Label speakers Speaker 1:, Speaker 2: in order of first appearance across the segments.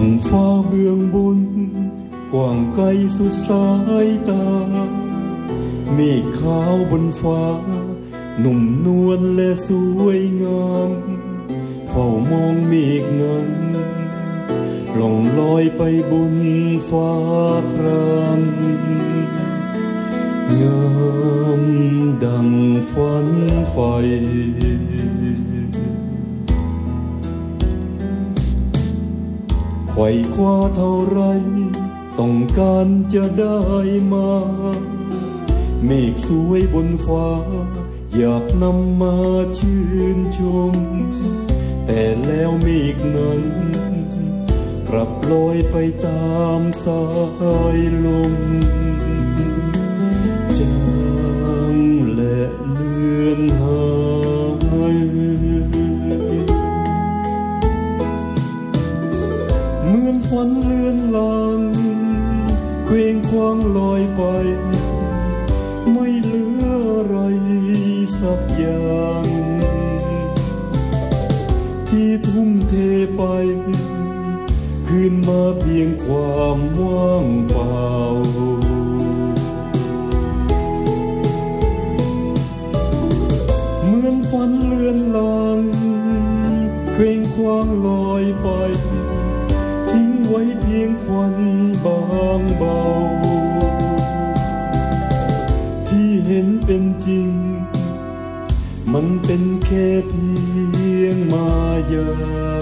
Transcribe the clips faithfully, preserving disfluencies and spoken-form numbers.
Speaker 1: นฟ้าเบื้องบนกว้างไกลสุดสายตาเมฆขาวบนฟ้าหนุ่มนวลและสวยงามเฝ้ามองเมฆนั้นล่องลอยไปบนฟ้าครามงามดังฝันใฝ่ไขว่คว้าเท่าไรต้องการจะได้มาเมฆสวยบนฟ้าอยากนำมาชื่นชมแต่แล้วเมฆนั้นกลับลอยไปตามสายลมจางและเลือนหายเหมือนฝันเลือนลางเคว้งคว้างลอยไปไม่เหลืออะไรสักอย่างที่ทุ่มเทไปคืนมาเพียงความว่างเปล่าเหมือนฝันเลือนลางเคว้งคว้างลอยไปทิ้งไว้เพียงควันบางเบาที่เห็นเป็นจริงมันเป็นแค่เพียงมายา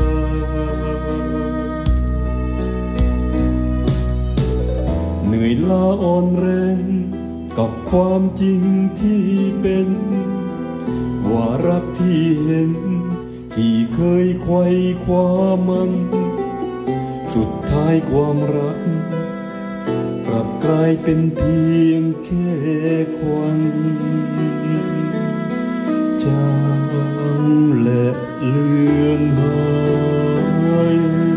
Speaker 1: เหนื่อยล้าอ่อนแรงกับความจริงที่เป็นว่ารักที่เห็นที่เคยไขว่คว้ามันสุดท้ายความรักกลับกลายเป็นเพียงแค่ควันจางและเลือนหาย